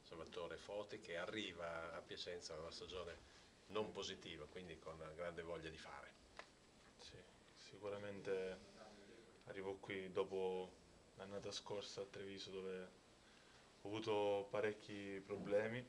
Salvatore Foti, che arriva a Piacenza da una stagione non positiva, quindi con grande voglia di fare. Sì, sicuramente arrivo qui dopo l'annata scorsa a Treviso dove ho avuto parecchi problemi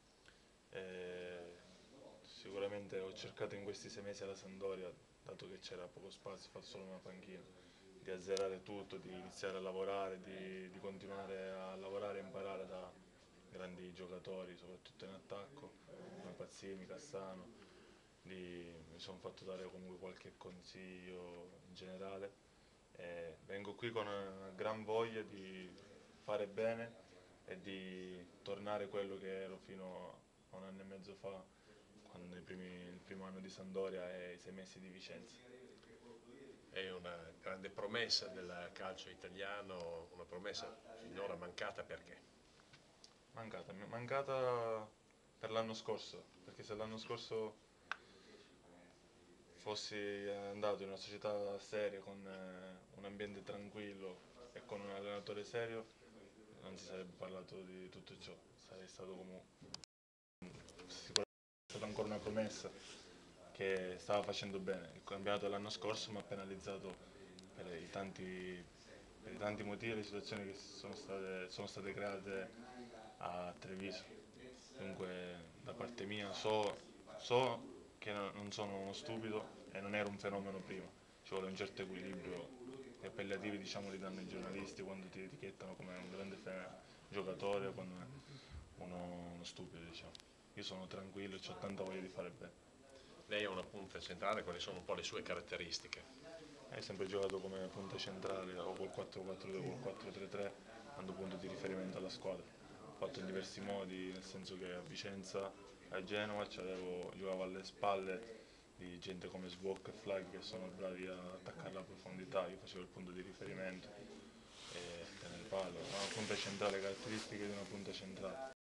e sicuramente ho cercato in questi 6 mesi alla Sampdoria, dato che c'era poco spazio, ho fatto solo una panchina, di azzerare tutto, di iniziare a lavorare, di continuare a lavorare e imparare da grandi giocatori, soprattutto in attacco, come Pazzini, Cassano. Mi sono fatto dare comunque qualche consiglio in generale e vengo qui con una gran voglia di fare bene e di tornare quello che ero fino a un anno e mezzo fa, quando il primo anno di Sampdoria e i 6 mesi di Vicenza. È una grande promessa del calcio italiano, una promessa finora mancata perché? Mancata per l'anno scorso, perché se l'anno scorso fossi andato in una società seria con un ambiente tranquillo e con un allenatore serio, non si sarebbe parlato di tutto ciò, sarei stato comunque sicuramente stata ancora una promessa che stava facendo bene. Il campionato dell'anno scorso mi ha penalizzato per i tanti motivi e le situazioni che sono state create a Treviso. Dunque da parte mia so che non sono uno stupido e non ero un fenomeno prima, ci vuole un certo equilibrio, gli appellativi diciamo li danno i giornalisti quando ti etichettano come un grande giocatore o come uno stupido diciamo. Io sono tranquillo e ho tanta voglia di fare bene. Lei è una punta centrale, quali sono un po' le sue caratteristiche? Hai sempre giocato come punta centrale o col 4-4-2 o col 4-3-3, dando punto di riferimento alla squadra. Ho fatto in diversi modi, nel senso che a Vicenza, a Genova giocavo alle spalle di gente come Svok e Flag che sono bravi a attaccare la profondità, io facevo il punto di riferimento e tenere palla. Una punta centrale, caratteristiche di una punta centrale.